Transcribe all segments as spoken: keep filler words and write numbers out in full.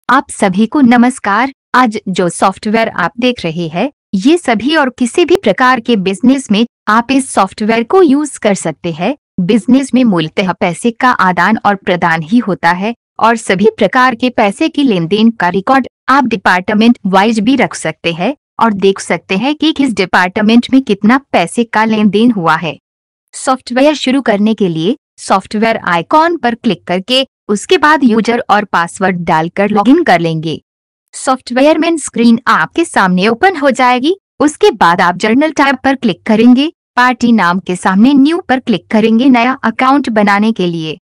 आप सभी को नमस्कार। आज जो सॉफ्टवेयर आप देख रहे हैं, ये सभी और किसी भी प्रकार के बिजनेस में आप इस सॉफ्टवेयर को यूज कर सकते हैं। बिजनेस में मूलतः पैसे का आदान और प्रदान ही होता है और सभी प्रकार के पैसे की लेन देन का रिकॉर्ड आप डिपार्टमेंट वाइज भी रख सकते हैं और देख सकते हैं कि किस डिपार्टमेंट में कितना पैसे का लेन देन हुआ है। सॉफ्टवेयर शुरू करने के लिए सॉफ्टवेयर आइकॉन पर क्लिक करके उसके बाद यूजर और पासवर्ड डालकर लॉगिन कर लेंगे। सॉफ्टवेयर मेन स्क्रीन आपके सामने ओपन हो जाएगी। उसके बाद आप जर्नल टैब पर क्लिक करेंगे। पार्टी नाम के सामने न्यू पर क्लिक करेंगे नया अकाउंट बनाने के लिए।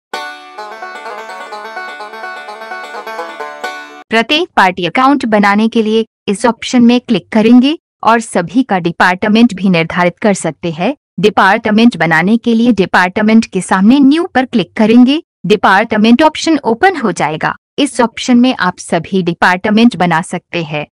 प्रत्येक पार्टी अकाउंट बनाने के लिए इस ऑप्शन में क्लिक करेंगे और सभी का डिपार्टमेंट भी निर्धारित कर सकते हैं। डिपार्टमेंट बनाने के लिए डिपार्टमेंट के सामने न्यू पर क्लिक करेंगे। डिपार्टमेंट ऑप्शन ओपन हो जाएगा। इस ऑप्शन में आप सभी डिपार्टमेंट बना सकते हैं।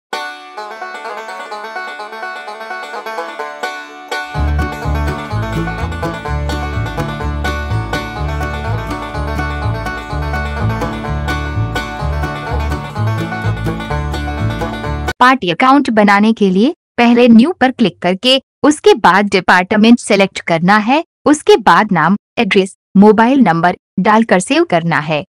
पार्टी अकाउंट बनाने के लिए पहले न्यू पर क्लिक करके उसके बाद डिपार्टमेंट सेलेक्ट करना है। उसके बाद नाम, एड्रेस, मोबाइल नंबर डालकर सेव करना है।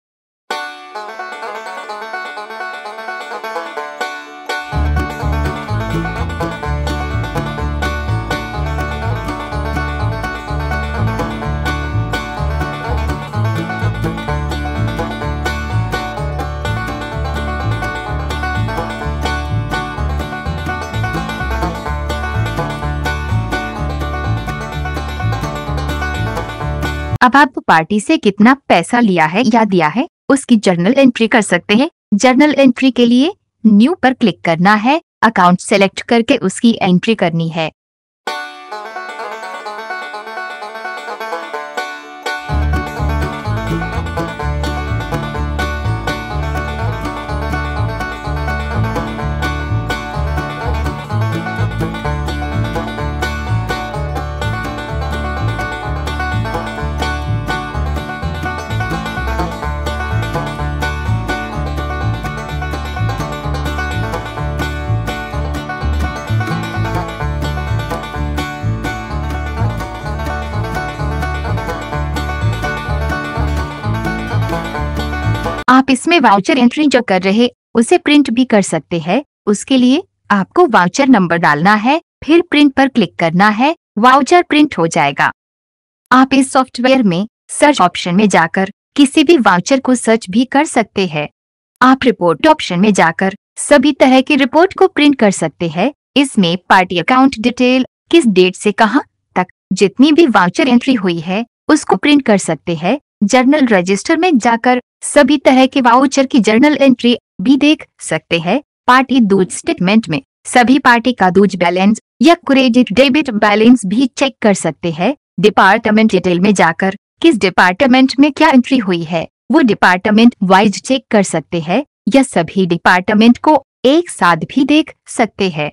अब आप पार्टी से कितना पैसा लिया है या दिया है उसकी जर्नल एंट्री कर सकते हैं। जर्नल एंट्री के लिए न्यू पर क्लिक करना है। अकाउंट सेलेक्ट करके उसकी एंट्री करनी है। आप इसमें वाउचर एंट्री जो कर रहे उसे प्रिंट भी कर सकते हैं। उसके लिए आपको वाउचर नंबर डालना है, फिर प्रिंट पर क्लिक करना है। वाउचर प्रिंट हो जाएगा। आप इस सॉफ्टवेयर में सर्च ऑप्शन में जाकर किसी भी वाउचर को सर्च भी कर सकते हैं। आप रिपोर्ट ऑप्शन में जाकर सभी तरह की रिपोर्ट को प्रिंट कर सकते हैं। इसमें पार्टी अकाउंट डिटेल, किस डेट से कहां तक जितनी भी वाउचर एंट्री हुई है उसको प्रिंट कर सकते हैं। जर्नल रजिस्टर में जाकर सभी तरह के वाउचर की जर्नल एंट्री भी देख सकते हैं। पार्टी दूज स्टेटमेंट में सभी पार्टी का दूज बैलेंस या क्रेडिट डेबिट बैलेंस भी चेक कर सकते हैं। डिपार्टमेंट डिटेल में जाकर किस डिपार्टमेंट में क्या एंट्री हुई है वो डिपार्टमेंट वाइज चेक कर सकते हैं या सभी डिपार्टमेंट को एक साथ भी देख सकते हैं।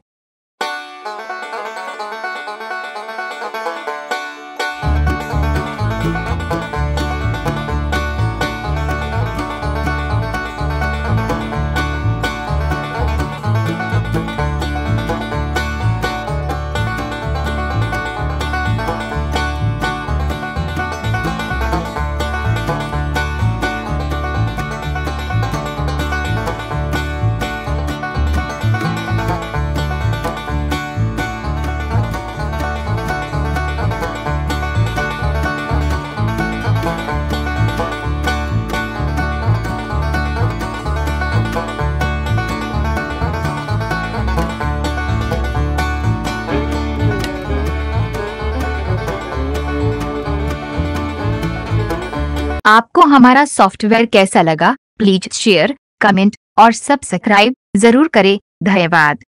आपको हमारा सॉफ्टवेयर कैसा लगा? प्लीज शेयर, कमेंट और सब्सक्राइब जरूर करें। धन्यवाद।